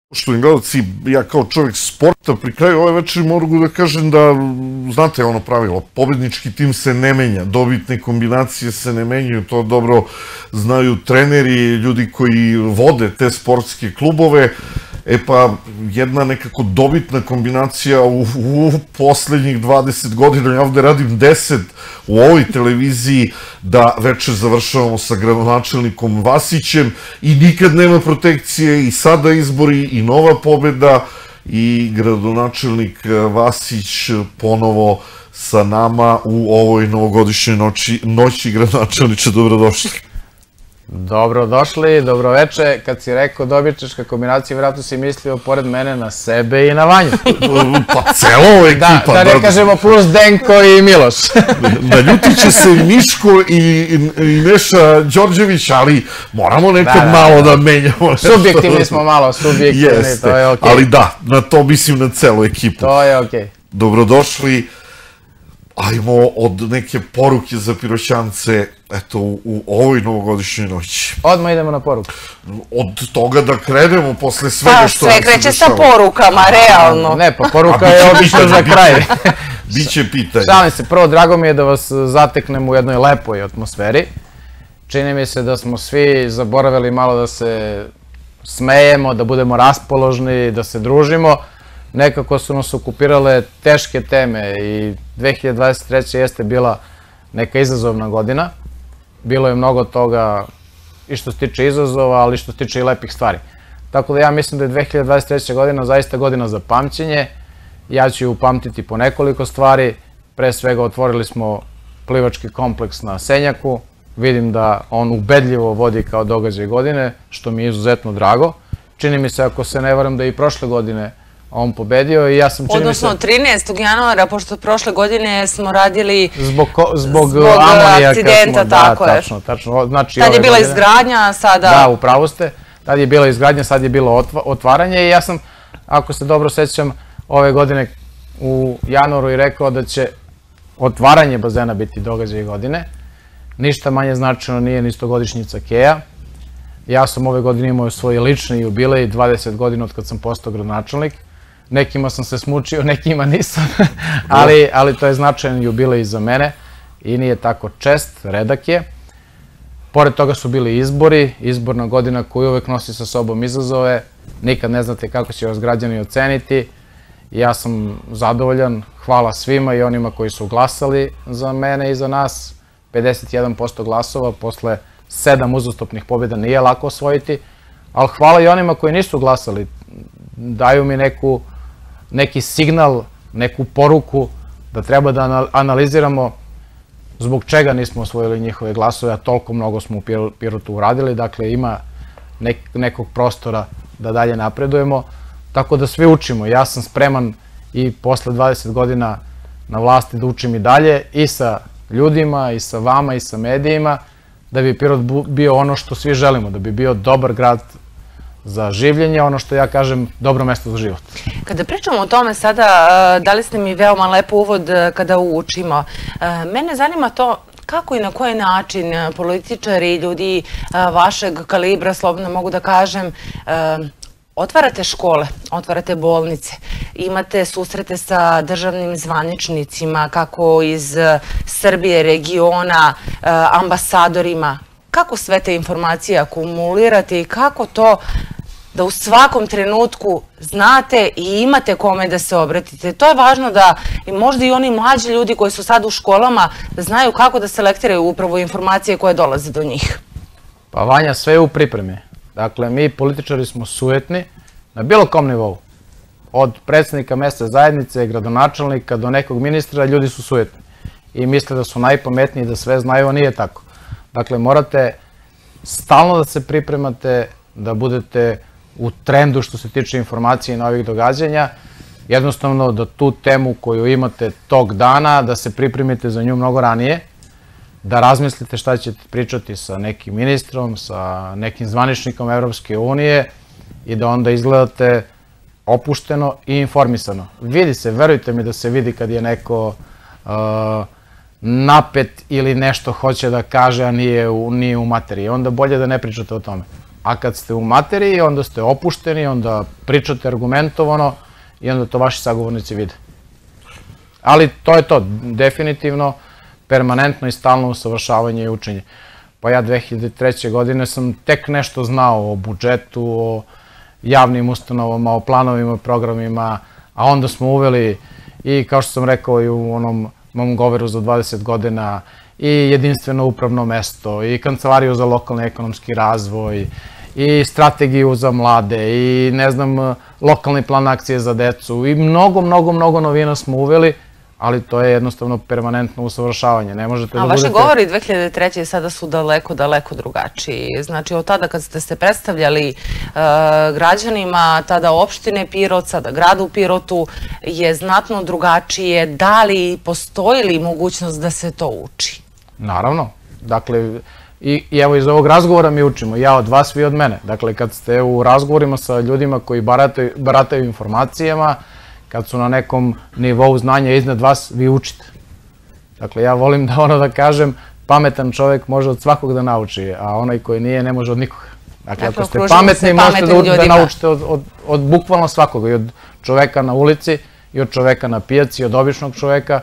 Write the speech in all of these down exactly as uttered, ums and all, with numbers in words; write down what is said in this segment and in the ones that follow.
Poštovani gledalci, ja kao čovjek sporta pri kraju ove večeri mogu da kažem da, znate ono pravilo, pobednički tim se ne menja, dobitne kombinacije se ne menjaju, to dobro znaju treneri, ljudi koji vode te sportske klubove. E pa, jedna nekako dobitna kombinacija u, u poslednjih dvadeset godina, ja ovde radim deset u ovoj televiziji, da večer završavamo sa gradonačelnikom Vasićem i nikad nema protekcije i sada izbori i nova pobeda i gradonačelnik Vasić ponovo sa nama u ovoj novogodišnjoj noći, noći gradonačelniče, dobrodošli. Dobrodošli, dobroveče. Kad si rekao dobitnička kombinacija, vjerojatno si mislio pored mene na sebe i na Vanju. Pa celo ekipa. Da, da ne kažemo plus Denko i Miloš. Naljutit će se i Miško i Neša Đorđević, ali moramo nekad malo da menjamo. Subjektivni smo malo, subjektivni, to je okej. Ali da, na to mislim na celu ekipu. To je okej. Dobrodošli. Ajmo od neke poruke za Piroćance, eto, u ovoj novogodišnjoj noći. Odmah idemo na poruku. Od toga da krenemo posle svega što nam se dešava. Pa sve kreće sa porukama, realno. Ne, pa poruka je obično za kraj. Biće pitanje. Šalim se, prvo drago mi je da vas zateknem u jednoj lepoj atmosferi. Čini mi se da smo svi zaboravili malo da se smejemo, da budemo raspoložni, da se družimo. Nekako su nas okupirale teške teme i dve hiljade dvadeset treća. jeste bila neka izazovna godina. Bilo je mnogo toga i što se tiče izazova, ali i što se tiče i lepih stvari. Tako da ja mislim da je dve hiljade dvadeset treća. godina zaista godina za pamćenje. Ja ću ju upamtiti po nekoliko stvari. Pre svega otvorili smo plivački kompleks na Senjaku. Vidim da on ubedljivo vodi kao događaj godine, što mi je izuzetno drago. Čini mi se, ako se ne varam, da i prošle godine on pobedio i ja sam čini mi se... Odnosno trinaestog januara, pošto prošle godine smo radili... Zbog amonijaka akcidenta, tako je. Da, tačno, tačno. Tad je bila izgradnja, sada... Da, upravo ste. Tad je bila izgradnja, sad je bilo otvaranje i ja sam, ako se dobro sećam, ove godine u januaru i rekao da će otvaranje bazena biti događaj godine. Ništa manje značajno nije ni stogodišnjica Keja. Ja sam ove godine imao svoj lični jubilej, dvadeset godina od kad sam postao gradonačelnik. Nekima sam se smučio, nekima nisam, ali to je značajan jubilej za mene i nije tako čest, redak je. Pored toga su bili izbori, izborna godina koja uvek nosi sa sobom izazove, nikad ne znate kako će vas građani oceniti. Ja sam zadovoljan, hvala svima i onima koji su glasali za mene i za nas. pedeset jedan posto glasova posle sedam uzastopnih pobjeda nije lako osvojiti, ali hvala i onima koji nisu glasali. Daju mi neki signal, neku poruku da treba da analiziramo zbog čega nismo osvojili njihove glasove, a toliko mnogo smo u Pirotu uradili. Dakle, ima nekog prostora da dalje napredujemo, tako da svi učimo. Ja sam spreman i posle dvadeset godina na vlasti da učim i dalje, i sa ljudima, i sa vama, i sa medijima, da bi Pirot bio ono što svi želimo, da bi bio dobar grad za življenje, ono što ja kažem, dobro mesto za život. Kada pričamo o tome sada, dali ste mi veoma lepo uvod kada učimo. Mene zanima to kako i na koji način političari i ljudi vašeg kalibra, slobodno mogu da kažem, otvarate škole, otvarate bolnice, imate susrete sa državnim zvaničnicima, kako iz Srbije, regiona, ambasadorima. Kako sve te informacije akumulirate i kako to da u svakom trenutku znate i imate kome da se obratite? To je važno da možda i oni mlađi ljudi koji su sad u školama da znaju kako da selektiraju upravo informacije koje dolaze do njih. Pa Vanja, sve je u pripremi. Dakle, mi političari smo sujetni na bilo kom nivou. Od predsjednika mesne zajednice, gradonačelnika do nekog ministra, ljudi su sujetni. I misle da su najpametniji, da sve znaju, a nije tako. Dakle, morate stalno da se pripremate, da budete u trendu što se tiče informacije i novih događanja. Jednostavno da tu temu koju imate tog dana, da se pripremite za nju mnogo ranije, da razmislite šta ćete pričati sa nekim ministrom, sa nekim zvaničnikom Evropske unije i da onda izgledate opušteno i informisano. Vidi se, verujte mi da se vidi kad je neko napet ili nešto hoće da kaže, a nije u materiji. Onda bolje da ne pričate o tome. A kad ste u materiji, onda ste opušteni, onda pričate argumentovano i onda to vaši sagovornici vide. Ali to je to, definitivno, permanentno i stalno usavršavanje i učenje. Pa ja dve hiljade treće. godine sam tek nešto znao o budžetu, o javnim ustanovama, o planovima i programima, a onda smo uveli i, kao što sam rekao i u onom mom govoru za dvadeset godina, i jedinstveno upravno mesto, i kancelariju za lokalni ekonomski razvoj, i strategiju za mlade, i ne znam, lokalni plan akcije za decu, i mnogo, mnogo, mnogo novina smo uveli, ali to je jednostavno permanentno usavršavanje. Ne možete da budete... A vaše govori dve hiljade treće. sada su daleko, daleko drugačiji. Znači, od tada kad ste se predstavljali građanima, tada opštine Pirot, sada gradu Pirotu, je znatno drugačije. Da li postoji li mogućnost da se to uči? Naravno. Dakle, i evo iz ovog razgovora mi učimo. Ja od vas, vi od mene. Dakle, kad ste u razgovorima sa ljudima koji barataju informacijama, kad su na nekom nivou znanja iznad vas, vi učite. Dakle, ja volim da ono da kažem, pametan čovjek može od svakog da nauči, a onaj koji nije, ne može od nikoga. Dakle, ako ste pametni, možete da naučite od bukvalno svakoga, i od čoveka na ulici, i od čoveka na pijaci, i od običnog čoveka.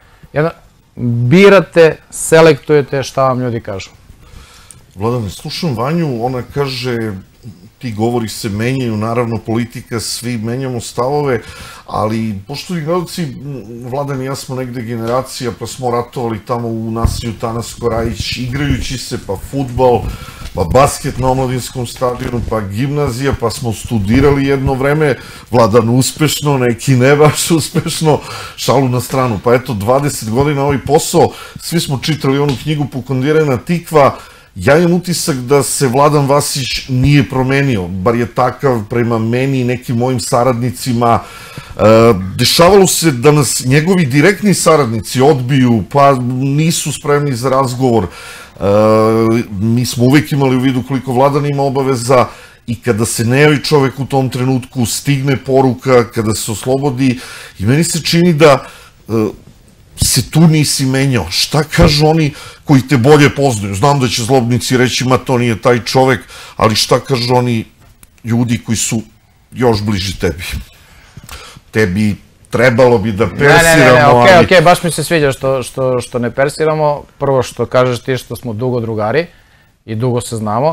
Birate, selektujete šta vam ljudi kažu. Vladane, slušam Vanju, ona kaže, ti govori se menjaju, naravno politika, svi menjamo stavove, ali poštovni gledalci, Vladan i ja smo negde generacija, pa smo ratovali tamo u naselju Tanas Korajić, igrajući se, pa fudbal, pa basket na omladinskom stadionu, pa gimnazija, pa smo studirali jedno vreme, Vladan uspešno, neki ne baš uspešno, šalu na stranu. Pa eto, dvadeset godina ovaj posao, svi smo čitali onu knjigu Pokondirana tikva. Ja imam utisak da se Vladan Vasić nije promenio, bar je takav prema meni i nekim mojim saradnicima. Dešavalo se da nas njegovi direktni saradnici odbiju, pa nisu spremni za razgovor. Mi smo uvek imali u vidu koliko Vladan ima obaveza i kada se ne javi čovek u tom trenutku, stigne poruka, kada se oslobodi, i meni se čini da se tu nisi menjao. Šta kažu oni koji te bolje poznaju? Znam da će zlobnici reći, ma to nije taj čovek, ali šta kažu oni ljudi koji su još bliži tebi? Tebi trebalo bi da persiramo, ali... Ne, ne, ne, okej, baš mi se sviđa što ne persiramo. Prvo što kažeš ti što smo dugo drugari i dugo se znamo.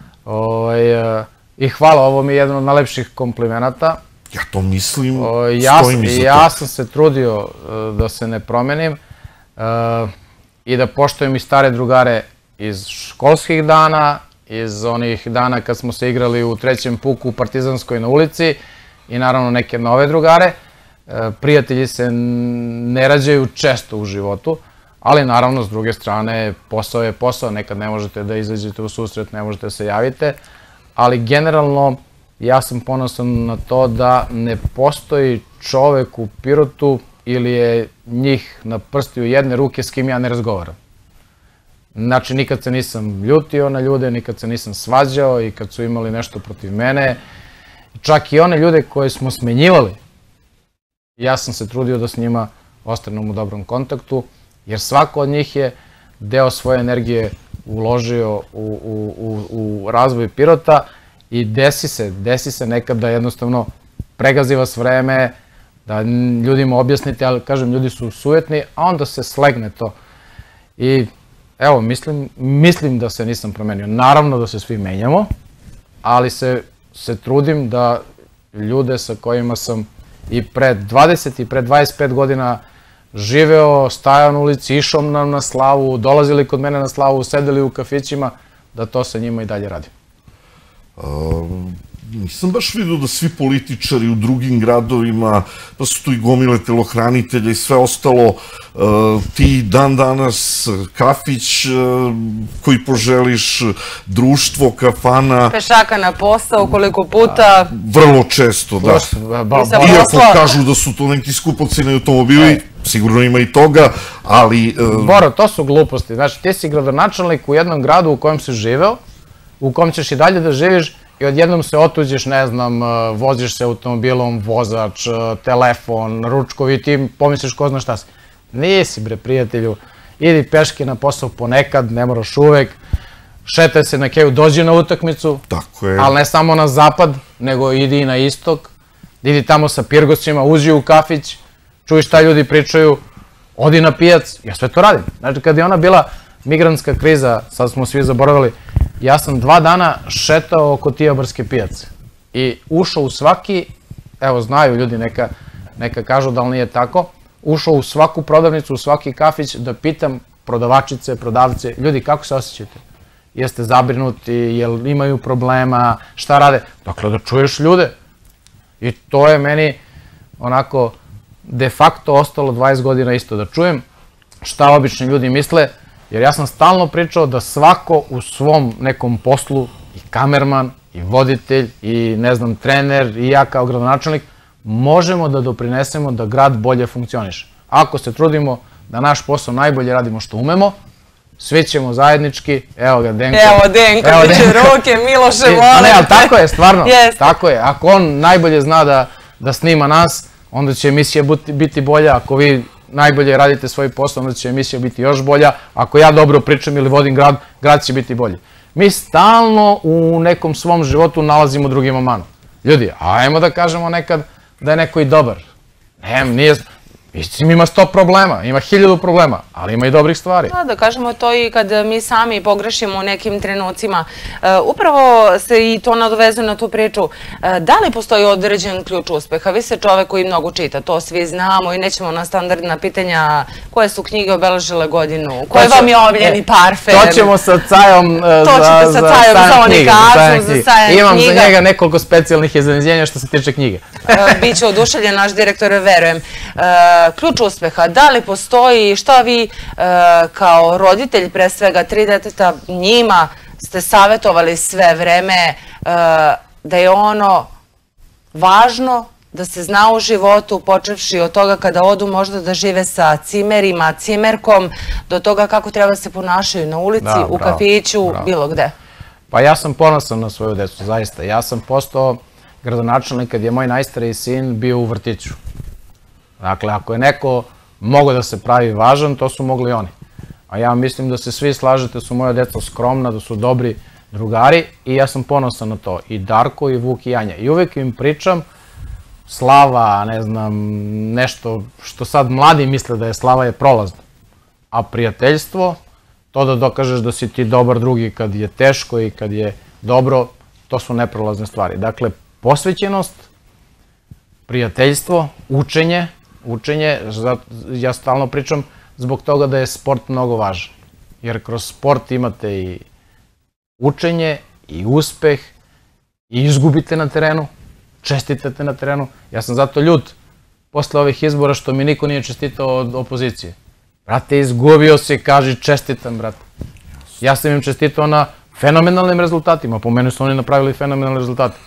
I hvala, ovo mi je jedan od najlepših komplimenata. Ja to mislim, stojim iza toga. Ja sam se trudio da se ne promenim i da poštujem i stare drugare iz školskih dana, iz onih dana kad smo se igrali u trećem puku u Partizanskoj na ulici i naravno neke nove drugare. Prijatelji se ne rađaju često u životu, ali naravno s druge strane posao je posao, nekad ne možete da izađete u susret, ne možete da se javite, ali generalno ja sam ponosan na to da ne postoji čovek u Pirotu ili je njih na prstiju jedne ruke s kim ja ne razgovaram. Znači, nikad se nisam ljutio na ljude, nikad se nisam svađao i kad su imali nešto protiv mene. Čak i one ljude koje smo smenjivali, ja sam se trudio da s njima ostanem u dobrom kontaktu, jer svako od njih je deo svoje energije uložio u razvoj Pirota. I desi se, desi se nekad da jednostavno pregazi vas vreme, da ljudima objasnite, ali kažem, ljudi su sujetni, a onda se slegne to. I evo, mislim da se nisam promenio. Naravno da se svi menjamo, ali se trudim da ljude sa kojima sam i pre dvadeset i pre dvadeset pet godina živeo, stajao na ulici, išao nam na slavu, dolazili kod mene na slavu, sedeli u kafićima, da to sa njima i dalje radim. Nisam baš vidio da svi političari u drugim gradovima, da su tu i gomile telohranitelja i sve ostalo, ti dan danas kafić koji poželiš, društvo, kafana... Pešaka na posao, koliko puta... Vrlo često, da. Iako kažu da su to neki skupoceni automobili, sigurno ima i toga, ali... Boro, to su gluposti. Znači, ti si gradonačelnik u jednom gradu u kojem si živeo, u kom ćeš i dalje da živiš i odjednom se otuđeš, ne znam, voziš se automobilom, vozač, telefon, ručkovi i ti pomisliš ko zna šta si. Nisi bre, prijatelju, idi peške na posao ponekad, ne moraš uvek. šetaj se na keju, dođi na utakmicu, ali ne samo na zapad, nego idi i na istok, idi tamo sa pirgosima, uđi u kafić, čuj šta ljudi pričaju, odi na pijac, ja sve to radim. Znači, kad je ona bila migrantska kriza, sad smo svi zaboravili, ja sam dva dana šetao oko Tiobarske pijace i ušao u svaki, evo znaju ljudi, neka, neka kažu da li nije tako, ušao u svaku prodavnicu, u svaki kafić da pitam prodavačice, prodavce, ljudi kako se osjećate? Jeste zabrinuti, jel imaju problema, šta rade? Dakle, da čuješ ljude. I to je meni onako de facto ostalo dvadeset godina isto, da čujem šta obični ljudi misle, jer ja sam stalno pričao da svako u svom nekom poslu, i kamerman, i voditelj, i ne znam, trener, i ja kao gradonačelnik, možemo da doprinesemo da grad bolje funkcioniše. Ako se trudimo da naš posao najbolje radimo što umemo, svi ćemo zajednički, evo ga Denko. Evo Denko, diže ruke, Miloše, molim. Ne, ali tako je, stvarno, tako je. Ako on najbolje zna da snima nas, onda će emisija biti bolja. Ako vi najbolje radite svoj posao, onda će emisija biti još bolja. Ako ja dobro pričam ili vodim grad, grad će biti bolji. Mi stalno u nekom svom životu nalazimo drugima manu. Ljudi, ajmo da kažemo nekad da je neko i dobar. Ne, nije... Istim ima sto problema, ima hiljadu problema, ali ima i dobrih stvari. Da, da kažemo to i kad mi sami pogrešimo u nekim trenucima. Upravo se i to nadovezuje na tu priču. Da li postoji određen ključ uspeha? Vi ste čovek koji mnogo čita, to svi znamo i nećemo na standardna pitanja koje su knjige obeležile godinu, koje vam je omiljeni parfem. To ćemo sa Cajom za sajam knjige. Imam za njega nekoliko specijalnih iznenađenja što se tiče knjige. Biće oduševljen naš direktor, verujem. Ključ uspeha, da li postoji, šta vi kao roditelj pre svega tri deteta njima ste savjetovali sve vreme da je ono važno da se zna u životu, počevši od toga kada odu možda da žive sa cimerima, cimerkom, do toga kako treba se ponašaju na ulici, u kafiću, bilo gde? Pa ja sam ponosan na svoju decu, zaista. Ja sam postao gradonačelnik kad je moj najstariji sin bio u vrtiću. Dakle, ako je neko mogao da se pravi važan, to su mogli oni. A ja mislim da se svi slažete da su moja deca skromna, da su dobri drugari i ja sam ponosan na to. I Darko, i Vuk, i Anja. I uvek im pričam, slava, ne znam, nešto što sad mladi misle da je slava je prolazna. A prijateljstvo, to da dokažeš da si ti dobar drugi kad je teško i kad je dobro, to su neprolazne stvari. Dakle, posvećenost, prijateljstvo, učenje, učenje, ja stalno pričam zbog toga da je sport mnogo važan. Jer kroz sport imate i učenje, i uspeh, i izgubite na terenu, čestitate na terenu. Ja sam zato ljut posle ovih izbora što mi niko nije čestitao od opozicije. Brate, izgubio si, kaži čestitam, brate. Ja sam im čestitao na fenomenalnim rezultatima, po meni su oni napravili fenomenalne rezultate.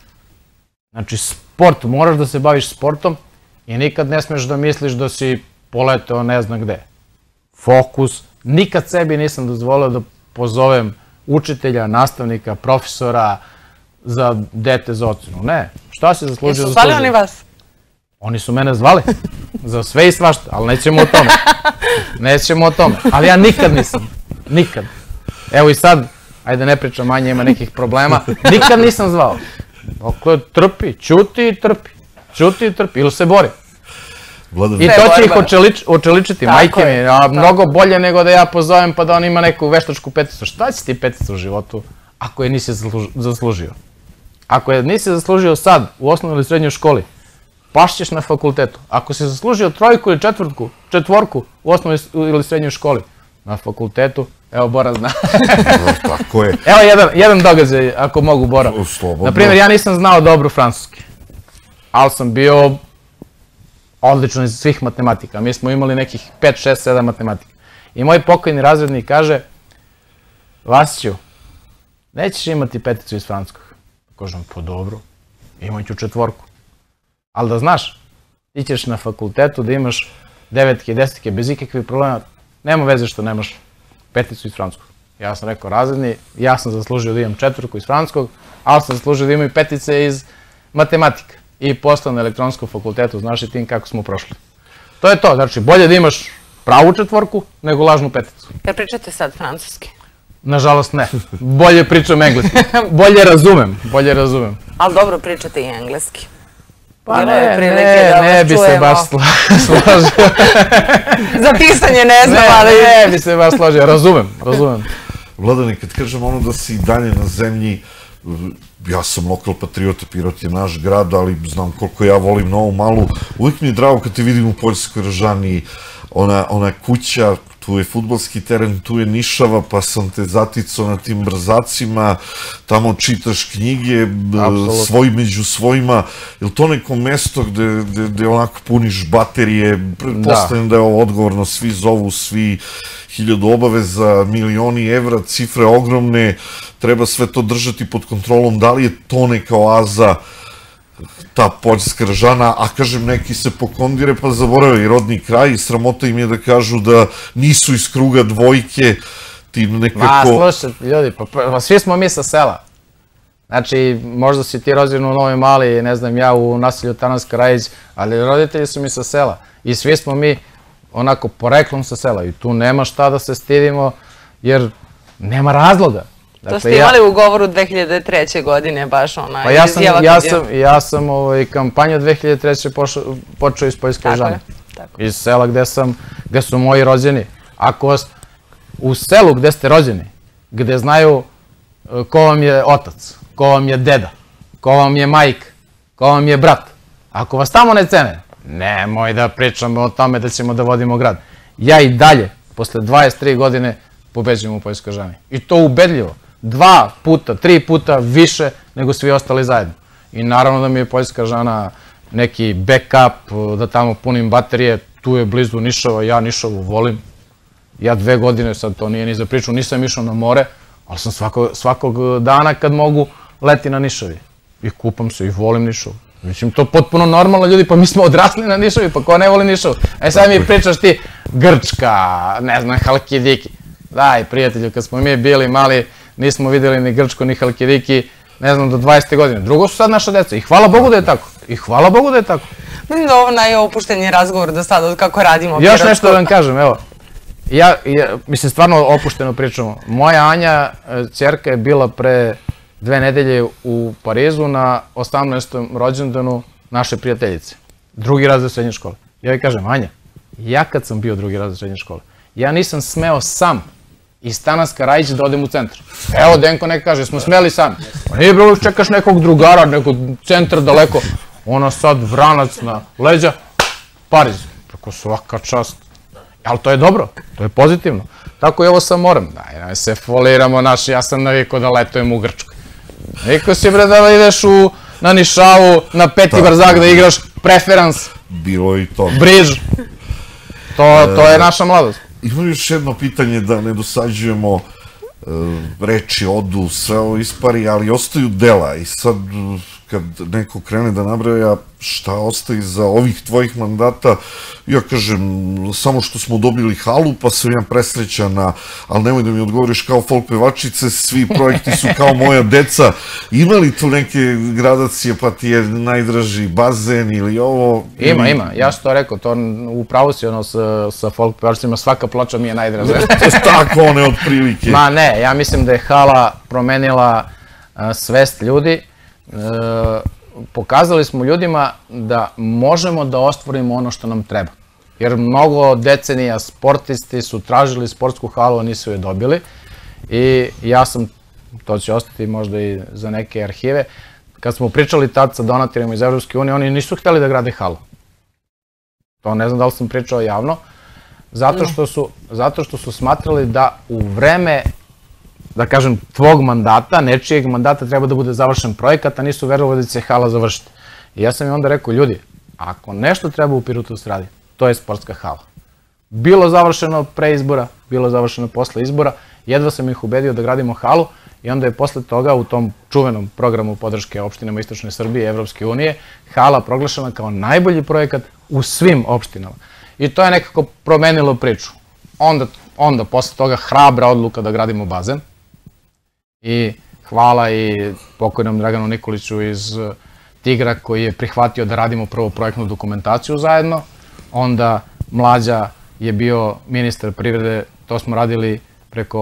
Znači, sport, moraš da se baviš sportom i nikad ne smeš da misliš da si poletao ne znam gde. Fokus, nikad sebi nisam dozvolio da pozovem učitelja, nastavnika, profesora za dete za ocenu. Ne, šta si zaslužio? Jesu zvali oni vas? Oni su mene zvali, za sve i svašta, ali nećemo o tome. Nećemo o tome, ali ja nikad nisam, nikad. Evo i sad, ajde ne pričam, Manja ima nekih problema, nikad nisam zvao. Dakle, trpi, ćuti i trpi, ćuti i trpi, ili se bori. I to će ih očeličiti, majke mi, mnogo bolje nego da ja pozovem pa da on ima neku veštačku peticu. Šta će ti petica u životu ako je nisi zaslužio? Ako je nisi zaslužio sad u osnovnoj ili srednjoj školi, pašćeš na fakultetu. Ako si zaslužio trojku ili četvrtku, četvorku u osnovnoj ili srednjoj školi, na fakultetu, evo Bora zna. Tako je. Evo jedan događaj, ako mogu Bora. Naprimjer, ja nisam znao dobro francuski, ali sam bio odlično iz svih matematika. Mi smo imali nekih pet, šest, sedam matematika. I moj pokojni razrednik kaže, Vasiću, nećeš imati peticu iz francuskog. Kažem, po dobro, imat ću četvorku. Ali da znaš, ti ćeš na fakultetu da imaš devetke i desetke bez ikakvih problema, nema veze što nemaš peticu iz francuskog. Ja sam rekao razredni, ja sam zaslužio da imam četvorku iz francuskog, ali sam zaslužio da imam i petice iz matematika. I posle na elektronskom fakultetu, znaš i tim kako smo prošli. To je to, znači bolje da imaš pravu četvorku nego lažnu peticu. Jer pričate sad francuski? Nažalost ne. Bolje pričam engleski. Bolje razumem. Bolje razumem. Ali dobro pričate i engleski. Pa ne, ne, ne bi se baš složio. Za pisanje ne znam, ali... Ne bi se baš složio. Razumem, razumem. Vladane, kad kažem ono da si i dalje na zemlji, ja sam lokal patriota, Pirot je naš grad, ali znam koliko ja volim Novu Malu. Uvijek mi je drago kad te vidim u Poljskoj Ražani, ona kuća, tu je fudbalski teren, tu je Nišava, pa sam te zaticao na tim brzacima, tamo čitaš knjige, svoj među svojima. Je li to neko mesto gde onako puniš baterije? Pretpostavljam da je ovo odgovorno, svi zovu, svi hiljadu obaveza, milioni evra, cifre ogromne, treba sve to držati pod kontrolom. Da li je to neka oaza, ta Poljska Ražana, a kažem, neki se pokondire pa zaborave i rodni kraj i sramota im je da kažu da nisu iz kruga dvojke, ti nekako... Ma, slušajte, ljudi, pa svi smo mi sa sela. Znači, možda si ti rođen u Novoj Mali, ne znam, ja u naselju Tananska Rajić, ali roditelji su mi sa sela i svi smo mi onako poreklom sa sela i tu nema šta da se stidimo, jer nema razloga. To ste imali u govoru dve hiljade treće. godine, baš ona izjava. Ja sam kampanju dve hiljade treće. počeo iz Poljske Ražane. Iz sela gde su moji rođeni. Ako u selu gde ste rođeni, gde znaju ko vam je otac, ko vam je deda, ko vam je majka, ko vam je brat, ako vas tamo ne cene, nemoj da pričamo o tome da ćemo da vodimo grad. Ja i dalje, posle dvadeset tri godine, pobeđujem u Poljskoj Ražani. I to ubedljivo. Dva puta, tri puta više nego svi ostali zajedno. I naravno da mi je Poljska Ražana neki backup, da tamo punim baterije, tu je blizu Nišava, ja Nišavu volim. Ja dve godine, sad to nije ni za priču, nisam išao na more, ali sam svakog dana kad mogu leti na Nišavi. I kupam se i volim Nišavu. Mislim, to je potpuno normalno, ljudi, pa mi smo odrasli na Nišavi, pa ko ne voli Nišavu? Aj sad mi pričaš ti Grčka, ne znam, Halkidiki. Daj, prijatelju, kad smo mi bili mali, nismo vidjeli ni Grčko, ni Halkidiki, ne znam, do dvadesete godine. Drugo su sad naša deca i hvala Bogu da je tako. I hvala Bogu da je tako. Mislim da ovo najopušteniji razgovor do sada od kako radimo. Još nešto da vam kažem, evo. Ja, mislim, stvarno opušteno pričamo. Moja Anja, ćerka, je bila pre dve nedelje u Parizu na osamnaestom rođendanu naše prijateljice. Drugi razred srednje škole. Ja joj kažem, Anja, ja kad sam bio drugi razred srednje škole, ja nisam smeo sam iz Tananska Rajić da odem u centar. Evo, Denko neka kaže, smo smeli sami. Pa nije bilo, čekaš nekog drugara, nekog centra daleko. Ona sad vranac na leđa, Pariz. Preko svaka čast. Ali to je dobro, to je pozitivno. Tako i ovo sa morem. Daj, daj se foliramo naši, ja sam naviko da letujem u Grčkoj. Niko si bre da ideš na Nišavu, na Peti Barzak da igraš preferans. Bilo i to. Briž. To je naša mladost. Imam još jedno pitanje da ne dosađujemo reči, odu, sve ovo ispari, ali ostaju dela i sad kad neko krene da nabraja šta ostaje za ovih tvojih mandata, ja kažem, samo što smo dobili halu, pa sam ja presrećan, ali nemoj da mi odgovoriš kao folk pevačice, svi projekti su kao moja deca. Ima li tu neke gradacije, pa ti je najdraži bazen ili ovo? Ima, ima, ja sam to rekao, to upravo si ono sa folk pevačicima, svaka ploča mi je najdraža. Tako one od prilike. Ma ne, ja mislim da je hala promenila svest ljudi. Pokazali smo ljudima da možemo da ostvarimo ono što nam treba. Jer mnogo decenija sportisti su tražili sportsku halu, a nisu je dobili. I ja sam, to će ostati možda i za neke arhive, kad smo pričali tad sa donatorima iz Evropske unije, oni nisu hteli da grade halu. To ne znam da li sam pričao javno. Zato što su smatrali da u vreme, da kažem, tvog mandata, nečijeg mandata treba da bude završen projekat, a nisu verovali da će se hala završiti. I ja sam im onda rekao, ljudi, ako nešto treba u Pirotu da se radi, to je sportska hala. Bilo završeno pre izbora, bilo završeno posle izbora, jedva sam ih ubedio da gradimo halu i onda je posle toga u tom čuvenom programu podrške opštinama Istočne Srbije i Evropske unije hala proglašena kao najbolji projekat u svim opštinama. I to je nekako promenilo priču. Onda, posle toga, hrabra odluka da gradimo bazen. I hvala i pokojnom Draganu Nikoliću iz Tigra koji je prihvatio da radimo prvo projektnu dokumentaciju zajedno. Onda Mlađa je bio ministar privrede, to smo radili preko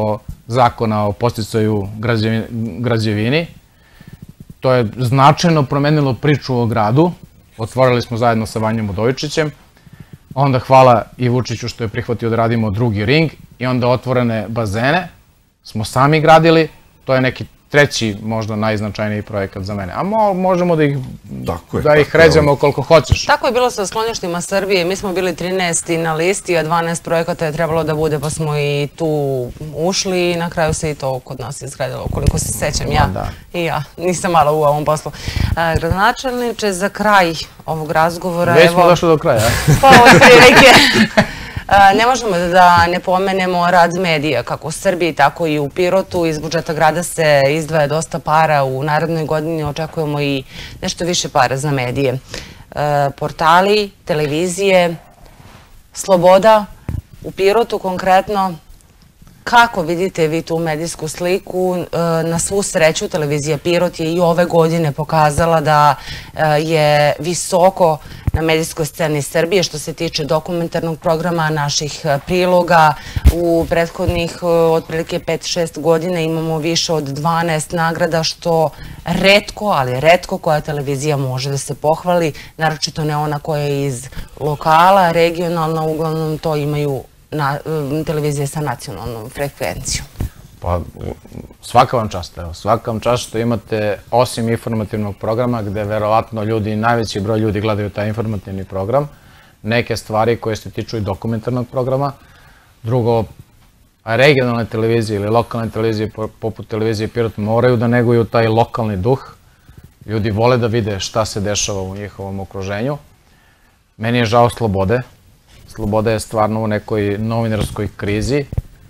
zakona o podsticaju građevini. To je značajno promenilo priču o gradu. Otvorili smo zajedno sa Vanjom Udovičićem. Onda hvala i Vučiću što je prihvatio da radimo drugi ring i onda otvorene bazene smo sami gradili. To je neki treći, možda najznačajniji projekat za mene. A možemo da ih, da ih ređamo koliko hoćeš. Tako je bilo sa skloništima Srbije. Mi smo bili trinaesti na listi, a dvanaest projekata je trebalo da bude, pa smo i tu ušli i na kraju se i to kod nas izgradilo, koliko se sećam ja. I ja, nisam malo u ovom poslu. Gradonačelniče, za kraj ovog razgovora... Već smo došli do kraja. Pa, od prilike. Ne možemo da ne pomenemo rad medija, kako u Srbiji, tako i u Pirotu. Iz budžeta grada se izdvaja dosta para. U narednoj godini očekujemo i nešto više para za medije. Portali, televizije, sloboda. U Pirotu konkretno, kako vidite vi tu medijsku sliku? Na svu sreću, televizija Pirot je i ove godine pokazala da je visoko na medijskoj sceni Srbije što se tiče dokumentarnog programa, naših priloga. U prethodnih otprilike pet šest godina imamo više od dvanaest nagrada, što retko, ali retko koja televizija može da se pohvali, naročito ne ona koja je iz lokala, regionalna, uglavnom to imaju televizije sa nacionalnom frekvencijom. Pa, svaka vam čast, evo, svaka vam čast što imate, osim informativnog programa, gde verovatno ljudi, najveći broj ljudi gledaju taj informativni program, neke stvari koje se tiču i dokumentarnog programa. Drugo, regionalne televizije ili lokalne televizije, poput televizije Pirot, moraju da neguju taj lokalni duh. Ljudi vole da vide šta se dešava u njihovom okruženju. Meni je žao Slobode. Sloboda je stvarno u nekoj novinarskoj krizi.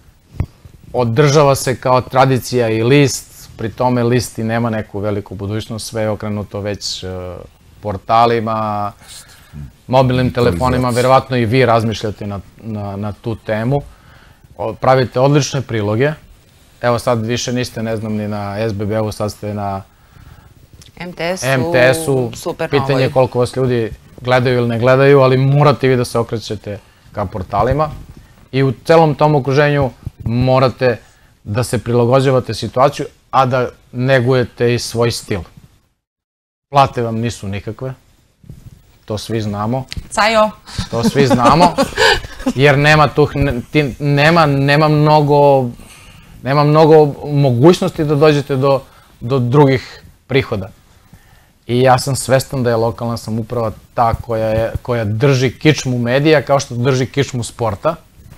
Održava se kao tradicija i list, pri tome list i nema neku veliku budućnost, sve je okrenuto već portalima, mobilnim telefonima, verovatno i vi razmišljate na tu temu. Pravite odlične priloge, evo sad više niste, ne znam, ni na S B B-u, sad ste na M T S-u, pitanje je koliko vas ljudi gledaju ili ne gledaju, ali morate vi da se okrećete ka portalima i u celom tom okruženju morate da se prilagođavate situaciju, a da negujete i svoj stil. Plate vam nisu nikakve, to svi znamo. Cajo! To svi znamo, jer nema tu, nema, nema mnogo, nema mnogo mogućnosti da dođete do, do drugih prihoda. I ja sam svestan da je lokalna samouprava ta koja, je, koja drži kičmu medija kao što drži kičmu sporta.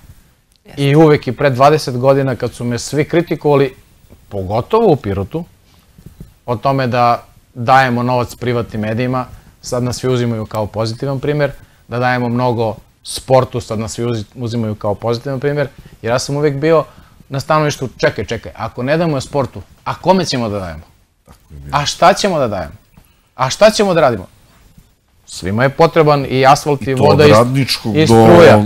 I uvek i pre dvadeset godina kad su me svi kritikovali, pogotovo u Pirotu, o tome da dajemo novac privatnim medijima, sad nas svi uzimaju kao pozitivan primjer, da dajemo mnogo sportu, sad nas svi uzimaju kao pozitivan primjer, jer ja sam uvek bio na stanovištu, čekaj, čekaj, ako ne damo sportu, a kome ćemo da dajemo? A šta ćemo da dajemo? A šta ćemo da radimo? Svima je potreban i asfalt i voda i struja.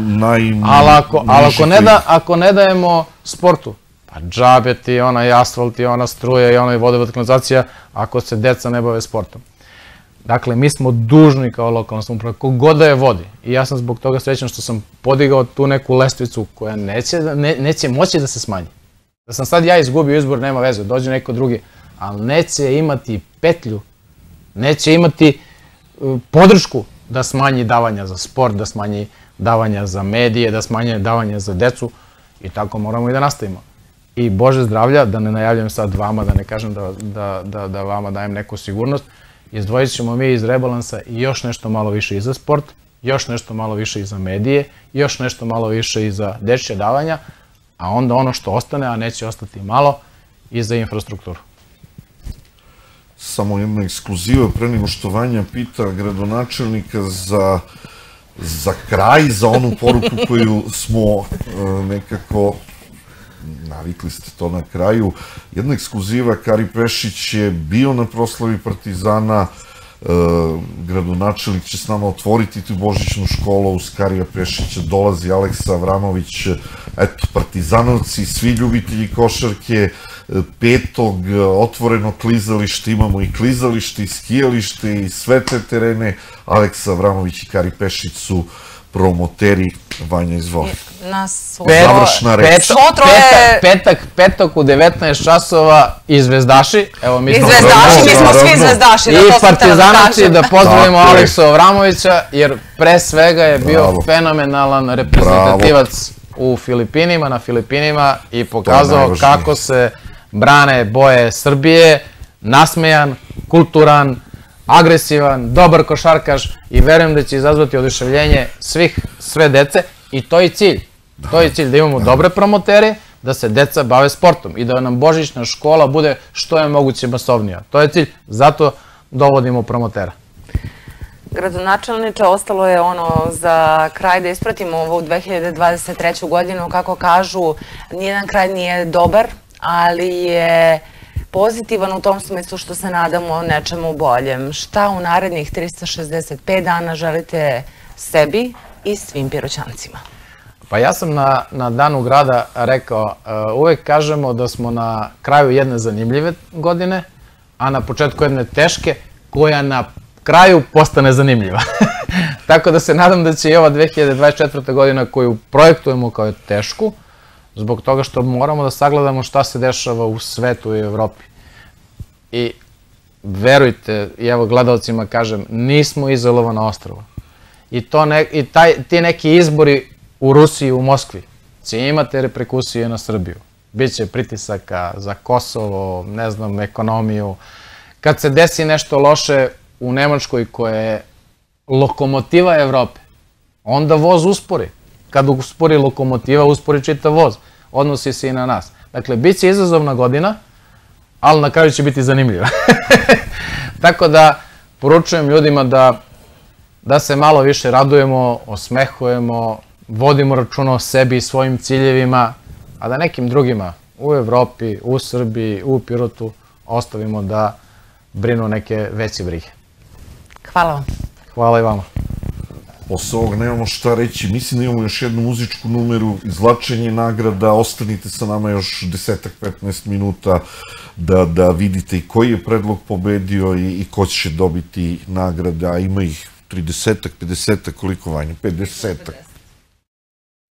Ali ako ne dajemo sportu, pa džabe ti onaj asfalt i ona struja i ona vodovod kanalizacija ako se deca ne bave sportom. Dakle, mi smo dužni kao lokalna samouprava, kogod da je vodi. I ja sam zbog toga srećan što sam podigao tu neku lestvicu koja neće moći da se smanji. Da sam sad ja izgubio izbor, nema veze, dođe neko drugi, ali neće imati petlju, neće imati podršku da smanji davanja za sport, da smanji davanja za medije, da smanji davanja za decu i tako moramo i da nastavimo. I Bože zdravlja, da ne najavljam sad vama, da ne kažem da vama dajem neku sigurnost, izdvojit ćemo mi iz rebalansa još nešto malo više i za sport, još nešto malo više i za medije, još nešto malo više i za dečje davanja, a onda ono što ostane, a neće ostati malo, i za infrastrukturu. Samo jedna ekskluziva, pre nego što Vanja pita gradonačelnika za kraj, za onu poruku koju smo nekako, navikli ste to na kraju, jedna ekskluziva, Kari Pešić je bio na proslavi Partizana, gradonačelnik će s nama otvoriti tu božićnu školu, uz Karija Pešića dolazi Aleksa Avramović, eto, partizanovci, svi ljubitelji košarke, petog otvoreno klizalište, imamo i klizalište, i skijalište, i sve te terene, Aleksa Avramović i Kari Pešić su promoteri Vanja, izvoli. Završna reč. Petak, petak u devetnaest časova i Zvezdaši. Evo, mi smo... I Zvezdaši, mi smo svi Zvezdaši. I Partizanaci, da pozdravimo Aleksu Avramovića, jer pre svega je bio fenomenalan reprezentativac u Filipinima, na Filipinima i pokazao kako se brane boje Srbije, nasmejan, kulturan, agresivan, dobar košarkaš i verujem da će izazvati oduševljenje svih, sve dece i to je cilj. To je cilj, da imamo dobre promotere, da se deca bave sportom i da nam božićna škola bude što je moguće masovnija. To je cilj, zato dovodimo promotera. Gradonačelniče, ostalo je ono za kraj da ispratimo ovu dve hiljade dvadeset treću godinu, kako kažu, nijedan kraj nije dobar, ali je pozitivan u tom smislu što se nadamo nečemu boljem. Šta u narednih trista šezdeset pet dana želite sebi i svim Piroćancima? Pa ja sam na, na Danu grada rekao, uh, uvek kažemo da smo na kraju jedne zanimljive godine, a na početku jedne teške, koja na kraju postane zanimljiva. Tako da se nadam da će i ova dve hiljade dvadeset četvrta godina koju projektujemo kao tešku, zbog toga što moramo da sagledamo šta se dešava u svetu i Evropi. I verujte, i evo gledalcima kažem, nismo izolovano ostrvo. I, to ne, i taj, ti neki izbori u Rusiji, u Moskvi, će imati reperkusije na Srbiju. Biće pritisaka za Kosovo, ne znam, ekonomiju. Kad se desi nešto loše u Nemačkoj koja je lokomotiva Evrope, onda voz uspori. Kad uspori lokomotiva, uspori čitav voz. Odnosi se i na nas. Dakle, bit će izazovna godina, ali na kraju će biti zanimljiva. Tako da, poručujem ljudima da, da se malo više radujemo, osmehujemo, vodimo računa o sebi i svojim ciljevima, a da nekim drugima u Evropi, u Srbiji, u Pirotu ostavimo da brinu neke veće brige. Hvala vam. Hvala i vama. Posle ovog nemamo šta reći. Mislim da imamo još jednu muzičku numeru, izvlačenje nagrada. Ostanite sa nama još desetak petnaest minuta da, da vidite i koji je predlog pobedio i, i ko će dobiti nagrada. Ima ih tridesetak, pedesetak, koliko Vanja? pedesetak.